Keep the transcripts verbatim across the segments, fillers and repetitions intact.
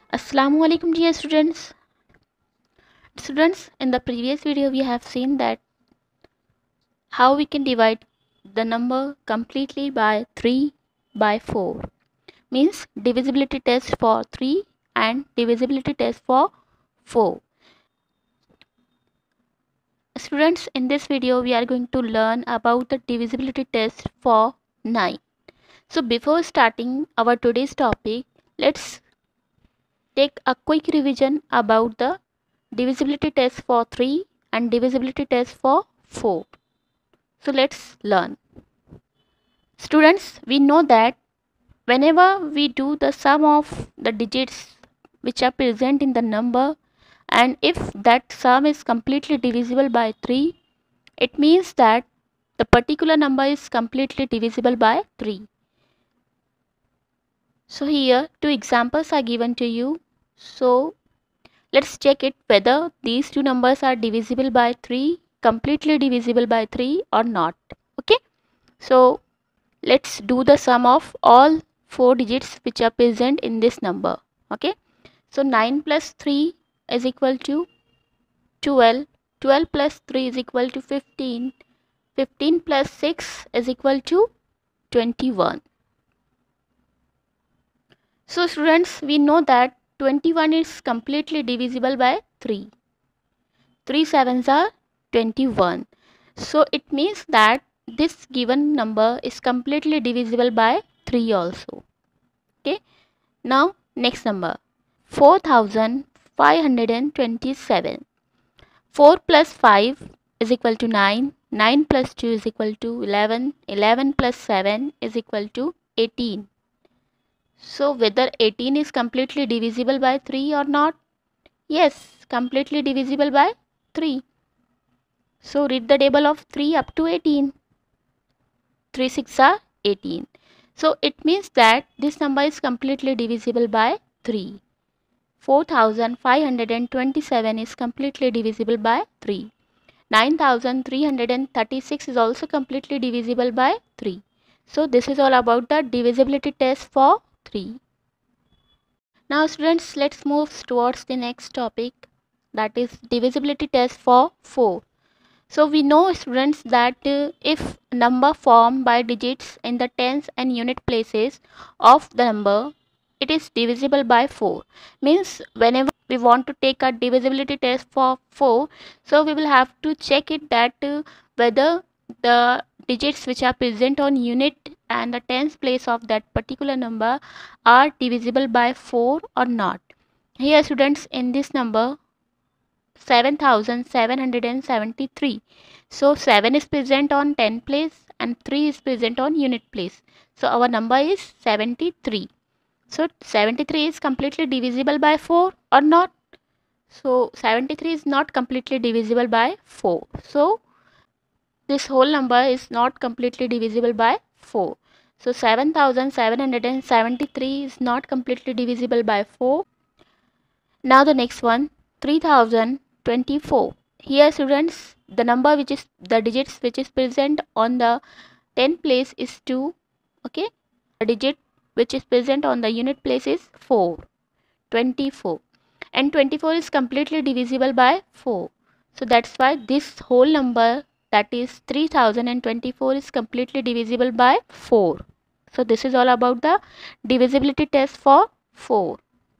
Assalamu alaikum dear students. Students, in the previous video we have seen that how we can divide the number completely by three by four. Means divisibility test for three and divisibility test for four. Students, in this video we are going to learn about the divisibility test for nine. So before starting our today's topic, let's take a quick revision about the divisibility test for three and divisibility test for four. So let's learn. Students, we know that whenever we do the sum of the digits which are present in the number, and if that sum is completely divisible by three, it means that the particular number is completely divisible by three. So here two examples are given to you. So let's check it whether these two numbers are divisible by three, completely divisible by three or not. Okay. So let's do the sum of all four digits which are present in this number. Okay. So nine plus three is equal to twelve. twelve plus three is equal to fifteen. fifteen plus six is equal to twenty-one. So students, we know that twenty-one is completely divisible by three. three sevens are twenty-one. So it means that this given number is completely divisible by three also. Okay. Now next number, four thousand five hundred twenty-seven. four plus five is equal to nine. nine plus two is equal to eleven. eleven plus seven is equal to eighteen. So whether eighteen is completely divisible by three or not? Yes, completely divisible by three. So read the table of three up to eighteen. three six are eighteen. So it means that this number is completely divisible by three. four thousand five hundred twenty-seven is completely divisible by three. nine thousand three hundred thirty-six is also completely divisible by three. So this is all about the divisibility test for three. Now students, let's move towards the next topic, that is divisibility test for four. So we know students that uh, if number formed by digits in the tens and unit places of the number, it is divisible by four. Means whenever we want to take a divisibility test for four, so we will have to check it that uh, whether the digits which are present on unit and the tens place of that particular number are divisible by four or not. Here students, in this number seven thousand seven hundred seventy-three. So seven is present on ten place and three is present on unit place. So our number is seventy-three. So seventy-three is completely divisible by four or not? So seventy-three is not completely divisible by four. So this whole number is not completely divisible by four. So seven thousand seven hundred seventy-three is not completely divisible by four. Now the next one, three thousand twenty-four. Here students, the number which is the digits which is present on the ten place is two. Okay. The digit which is present on the unit place is four. twenty-four. And twenty-four is completely divisible by four. So that's why this whole number, that is three thousand twenty-four, is completely divisible by four. So this is all about the divisibility test for four.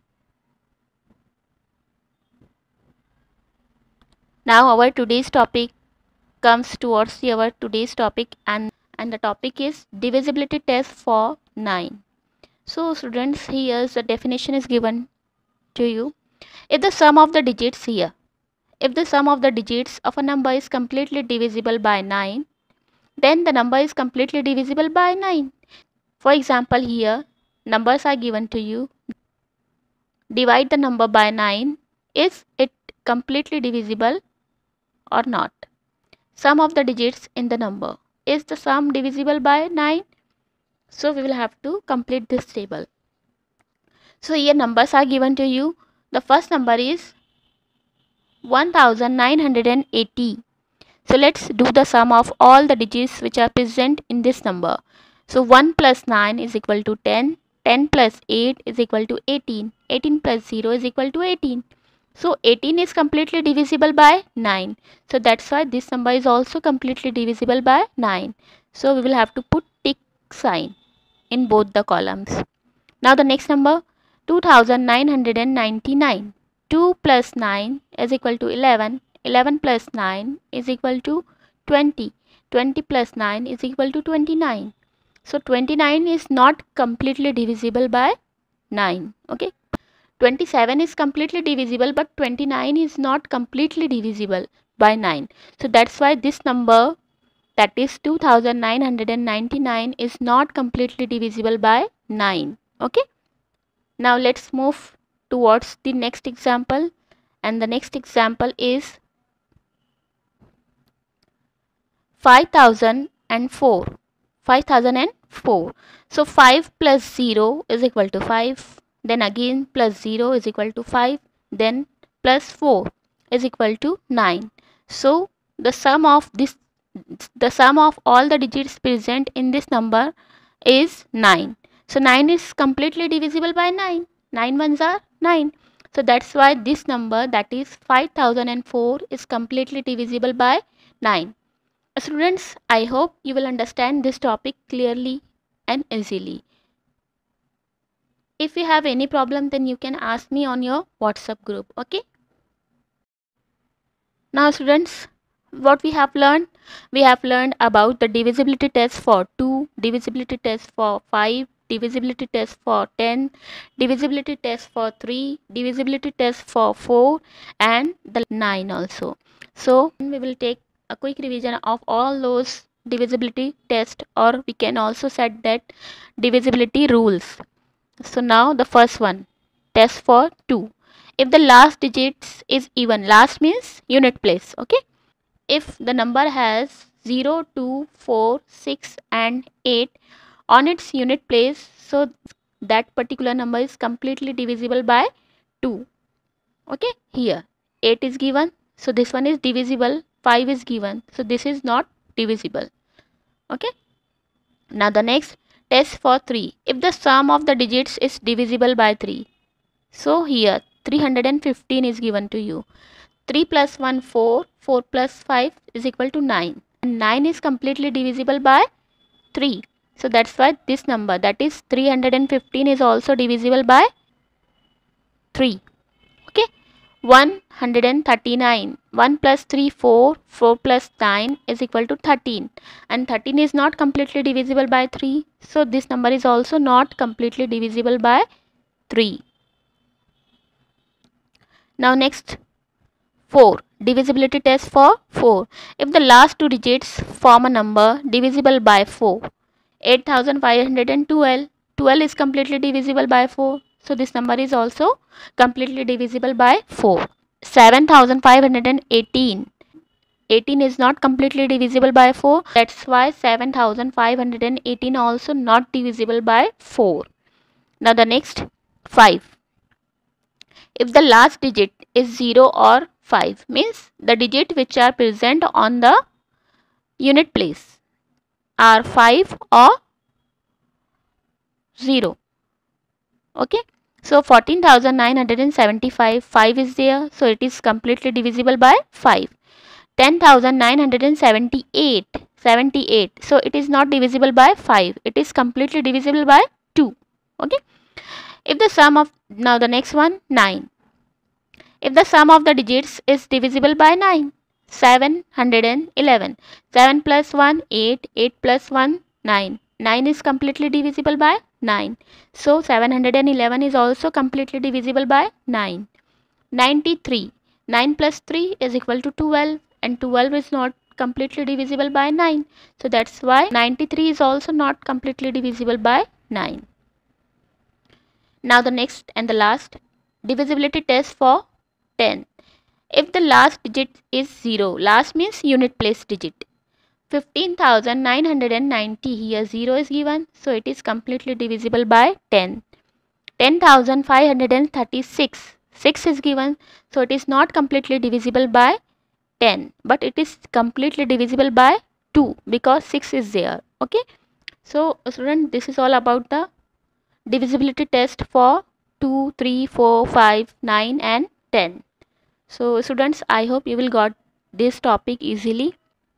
Now our today's topic comes towards our today's topic, and and the topic is divisibility test for nine. So students, here's the definition is given to you. If the sum of the digits here, if the sum of the digits of a number is completely divisible by nine, then the number is completely divisible by nine. For example, here numbers are given to you. Divide the number by nine. Is it completely divisible or not? Sum of the digits in the number. Is the sum divisible by nine? So we will have to complete this table. So here numbers are given to you. The first number is one thousand nine hundred eighty. So let's do the sum of all the digits which are present in this number. So one plus nine is equal to ten. ten plus eight is equal to eighteen. eighteen plus zero is equal to eighteen. So eighteen is completely divisible by nine. So that's why this number is also completely divisible by nine. So we will have to put tick sign in both the columns. Now the next number, two thousand nine hundred ninety-nine. two plus nine is equal to eleven. eleven plus nine is equal to twenty. twenty plus nine is equal to twenty-nine. So twenty-nine is not completely divisible by nine. Okay. twenty-seven is completely divisible, but twenty-nine is not completely divisible by nine. So that's why this number, that is two thousand nine hundred ninety-nine, is not completely divisible by nine. Okay. Now let's move towards the next example, and the next example is five thousand four. five thousand four. So five plus zero is equal to five. Then again plus zero is equal to five. Then plus four is equal to nine. So the sum of this, the sum of all the digits present in this number is nine. So nine is completely divisible by nine. nine ones are nine. So that's why this number, that is five thousand four, is completely divisible by nine. Students, I hope you will understand this topic clearly and easily. If you have any problem, then you can ask me on your WhatsApp group. Okay. Now students, what we have learned? We have learned about the divisibility test for two, divisibility test for five, divisibility test for ten, divisibility test for three, divisibility test for four, and the nine also. So we will take a quick revision of all those divisibility tests, or we can also set that divisibility rules. So now the first one, test for two. If the last digits is even, last means unit place. Okay. If the number has zero, two, four, six and eight on its unit place, so that particular number is completely divisible by two. Okay. Here eight is given, so this one is divisible. five is given, so this is not divisible. Okay. Now the next, test for three. If the sum of the digits is divisible by three, so here three hundred fifteen is given to you. three plus one, four. four plus five is equal to nine. And nine is completely divisible by three. So that's why this number, that is three hundred fifteen, is also divisible by three. Okay. one hundred thirty-nine. one plus three, four. four plus nine is equal to thirteen. And thirteen is not completely divisible by three. So this number is also not completely divisible by three. Now next, four. Divisibility test for four. If the last two digits form a number divisible by four, eight thousand five hundred twelve. twelve is completely divisible by four. So this number is also completely divisible by four. seven thousand five hundred eighteen. eighteen is not completely divisible by four. That's why seven thousand five hundred eighteen also not divisible by four. Now the next, five. If the last digit is zero or five, means the digit which are present on the unit place are five or zero. Okay. So fourteen thousand nine hundred seventy-five, five is there, so it is completely divisible by five. ten thousand nine hundred seventy-eight, seventy-eight, so it is not divisible by five, it is completely divisible by two. Okay. If the sum of, now the next one, nine. If the sum of the digits is divisible by nine, seven hundred eleven. seven plus one, eight. eight plus one, nine. nine is completely divisible by nine. So seven hundred eleven is also completely divisible by nine. ninety-three. nine plus three is equal to twelve, and twelve is not completely divisible by nine. So that's why ninety-three is also not completely divisible by nine. Now the next and the last, divisibility test for ten. If the last digit is zero, last means unit place digit. fifteen thousand nine hundred ninety, here zero is given, so it is completely divisible by ten. ten thousand five hundred thirty-six, six is given, so it is not completely divisible by ten, but it is completely divisible by two because six is there. Okay. So student, this is all about the divisibility test for two, three, four, five, nine and ten. So students, I hope you will got this topic easily.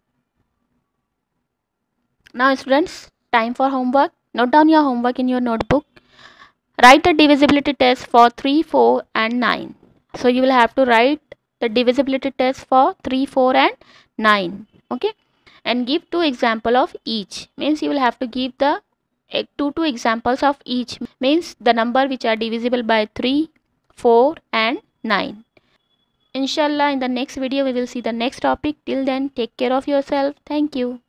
Now students, time for homework. Note down your homework in your notebook. Write the divisibility test for three, four and nine. So you will have to write the divisibility test for three, four and nine. Okay. And give two example of each. Means you will have to give the two two examples of each. Means the number which are divisible by three, four and nine. Inshallah, in the next video we will see the next topic. Till then, take care of yourself. Thank you.